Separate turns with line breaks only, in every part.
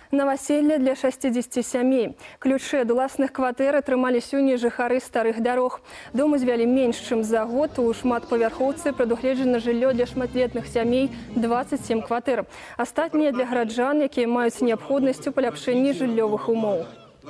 Новоселье для 60 сямей. Ключи ад уласных кватэр атрымалі сёння жыхары старых дарог. Дом узвялі менш, чым за год. У шматпавярхоўцы прадугледжана жыллё для шматлетных сямей 27 кватэр. Астатнія для гараджан, якія маюць неабходнасць у паляпшэнні жыллёвых умоў.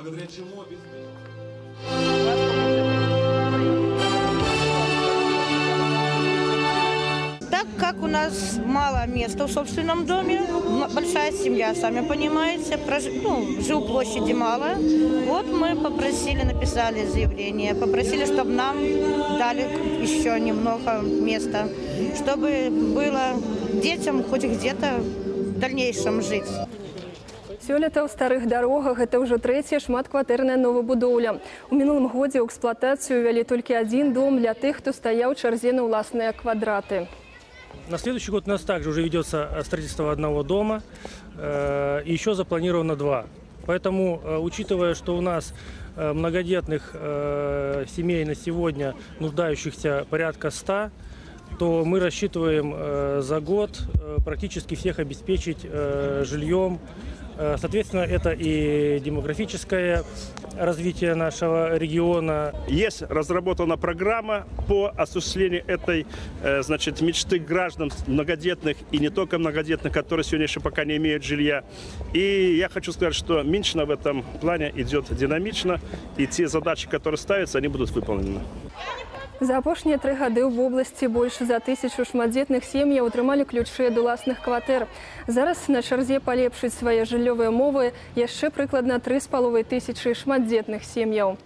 Так как у нас мало места в собственном доме, большая семья, сами понимаете, жилплощади мало, вот мы попросили, написали заявление, попросили, чтобы нам дали еще немного места, чтобы было детям хоть где-то в дальнейшем жить.
Сёлета ў старых дарогах гэта ўжо трэцяя шматкватэрная новабудоўля. У мінулым годзе ў эксплуатацыю вялі толькі адзін дом для тех, хто стаяў у чарзе на ўласныя квадраты.
На следующий год у нас также уже ведется строительство одного дома, и еще запланировано 2. Поэтому, учитывая, что у нас многодетных семей на сегодня, нуждающихся порядка 100, то мы рассчитываем за год практически всех обеспечить жильем. Соответственно, это и демографическое развитие нашего региона.
Есть разработана программа по осуществлению этой мечты граждан многодетных и не только многодетных, которые сегодня еще пока не имеют жилья. И я хочу сказать, что Минчина в этом плане идет динамично, и те задачи, которые ставятся, они будут выполнены.
За апошнія 3 гады ў вобласці больш за 1000 шматдзетных сем'яў атрымалі ключы ад уласных кватэр. Зараз на чарзе палепшыць свае жыллёвыя умовы яшчэ прыкладна 3500 шматдзетных сем'яў.